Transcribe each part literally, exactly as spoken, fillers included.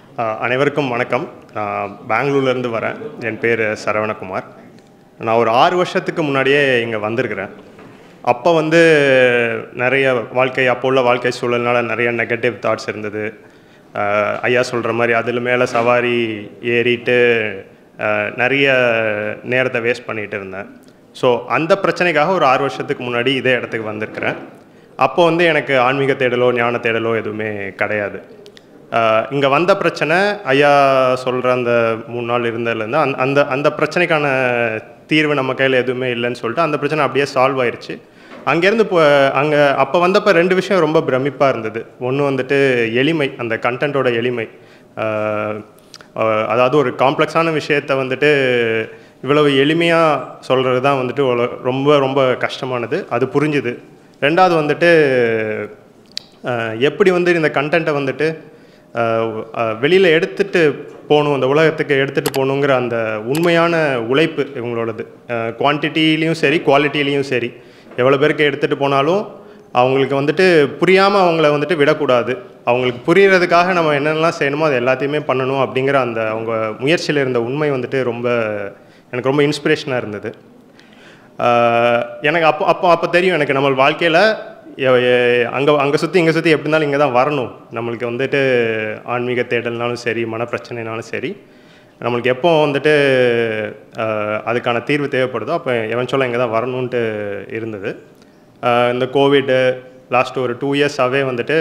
அ அனைவருக்கும் வணக்கம். நான் பெங்களூர்லேருந்து வரேன். என் பேர் சரவணகுமார். நான் ஒரு ஆறு வருஷத்துக்கு முன்னாடியே இங்கே வந்திருக்கிறேன். அப்போ வந்து நிறைய வாழ்க்கை அப்போ உள்ள வாழ்க்கை சூழல்னால நிறைய நெகட்டிவ் தாட்ஸ் இருந்தது. அ ஐயா சொல்கிற மாதிரி அதில் மேலே சவாரி ஏறிட்டு அ நிறைய நேரத்தை வேஸ்ட் பண்ணிகிட்டு இருந்தேன். ஸோ அந்த பிரச்சனைக்காக ஒரு ஆறு வருஷத்துக்கு முன்னாடி இதே இடத்துக்கு வந்திருக்கிறேன். அப்போ வந்து எனக்கு ஆன்மீக தேடலோ ஞான தேடலோ எதுவுமே கிடையாது. இங்கே வந்த பிரச்சனை ஐயா சொல்கிற அந்த மூணு நாள் இருந்ததுலேருந்து அந் அந்த அந்த பிரச்சனைக்கான தீர்வு நம்ம கையில் எதுவுமே இல்லைன்னு சொல்லிட்டு அந்த பிரச்சனை அப்படியே சால்வ் ஆயிடுச்சு. அங்கேருந்து இப்போ அங்கே அப்போ வந்தப்போ ரெண்டு விஷயம் ரொம்ப பிரமிப்பாக இருந்தது. ஒன்று வந்துட்டு எளிமை, அந்த கண்டென்ட்டோட எளிமை. அதாவது ஒரு காம்ப்ளெக்ஸான விஷயத்தை வந்துட்டு இவ்வளவு எளிமையாக சொல்கிறது தான் வந்துட்டு ரொம்ப ரொம்ப கஷ்டமானது. அது புரிஞ்சுது. ரெண்டாவது வந்துட்டு எப்படி வந்து இந்த கண்டென்ட்டை வந்துட்டு வெளியில் எடுத்துகிட்டு போகணும், அந்த உலகத்துக்கு எடுத்துகிட்டு போகணுங்கிற அந்த உண்மையான உழைப்பு இவங்களோடது. குவான்டிட்டிலையும் சரி குவாலிட்டிலையும் சரி எவ்வளோ பேருக்கு எடுத்துகிட்டு போனாலும் அவங்களுக்கு வந்துட்டு புரியாமல் அவங்கள வந்துட்டு விடக்கூடாது. அவங்களுக்கு புரியறதுக்காக நம்ம என்னென்னலாம் செய்யணுமோ அது எல்லாத்தையுமே பண்ணணும் அப்படிங்கிற அந்த அவங்க முயற்சியில் இருந்த உண்மை வந்துட்டு ரொம்ப எனக்கு ரொம்ப இன்ஸ்பிரேஷனாக இருந்தது. எனக்கு அப்போ அப்போ அப்போ தெரியும் எனக்கு நம்ம வாழ்க்கையில் அங்கே அங்கே சுற்றி இங்கே சுற்றி எப்படி இருந்தாலும் இங்கே தான் வரணும். நம்மளுக்கு வந்துட்டு ஆன்மீக தேடல்னாலும் சரி மனப்பிரச்சனைனாலும் சரி நம்மளுக்கு எப்போ வந்துட்டு அதுக்கான தீர்வு தேவைப்படுதோ அப்போ எவென்ச்சுவலாக இங்கே தான் வரணுன்ட்டு இருந்தது. இந்த கோவிடு லாஸ்ட் ஒரு டூ இயர்ஸாகவே வந்துட்டு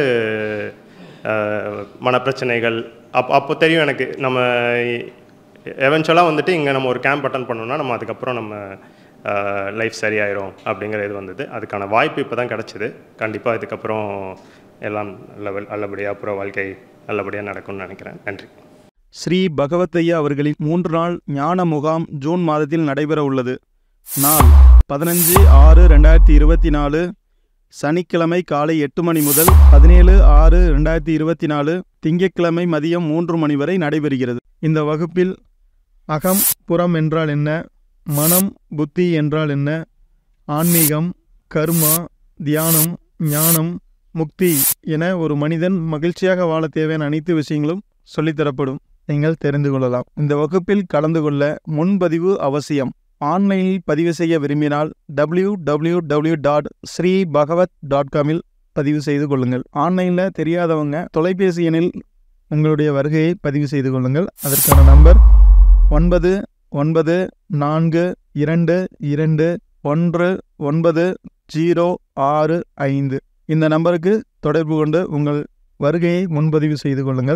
மனப்பிரச்சனைகள் அப் அப்போ தெரியும் எனக்கு நம்ம எவென்ச்சுவலாக வந்துட்டு இங்கே நம்ம ஒரு கேம்ப் அட்டன் பண்ணோம்னா நம்ம அதுக்கப்புறம் நம்ம லைஃப் சரியாயிரும் அப்படிங்கிற இது வந்தது. அதுக்கான வாய்ப்பு இப்போ தான் கிடச்சிது. கண்டிப்பாக இதுக்கப்புறம் எல்லாம் நல்ல நல்லபடியாக அப்புறம் வாழ்க்கை நல்லபடியாக நடக்கும்னு நினைக்கிறேன். நன்றி. ஸ்ரீ பகவத்தையா அவர்களின் மூன்று நாள் ஞான முகாம் ஜூன் மாதத்தில் நடைபெற உள்ளது. நாள் பதினஞ்சு ஆறு ரெண்டாயிரத்தி இருபத்தி நாலு சனிக்கிழமை காலை எட்டு மணி முதல் பதினேழு ஆறு ரெண்டாயிரத்தி இருபத்தி நாலு திங்கட்கிழமை மதியம் மூன்று மணி வரை நடைபெறுகிறது. இந்த வகுப்பில் அகம் புறம் என்றால் என்ன, மனம் புத்தி என்றால் என்ன, ஆன்மீகம், கர்மா, தியானம், ஞானம், முக்தி என ஒரு மனிதன் மகிழ்ச்சியாக வாழ தேவையான அனைத்து விஷயங்களும் சொல்லித்தரப்படும். நீங்கள் தெரிந்து கொள்ளலாம். இந்த வகுப்பில் கலந்து கொள்ள முன்பதிவு அவசியம். ஆன்லைனில் பதிவு செய்ய விரும்பினால் W W W dot Sri Bhagavat dot காமில் பதிவு செய்து கொள்ளுங்கள். ஆன்லைனில் தெரியாதவங்க தொலைபேசி எண்ணில் உங்களுடைய வருகையை பதிவு செய்து கொள்ளுங்கள். அதற்கான நம்பர் ஒன்பது ஒன்பது நான்கு இரண்டு இரண்டு ஒன்று ஒன்பது ஜீரோ ஆறு ஐந்து. இந்த நம்பருக்கு தொடர்பு கொண்டு உங்கள் வருகையை முன்பதிவு செய்து கொள்ளுங்கள்.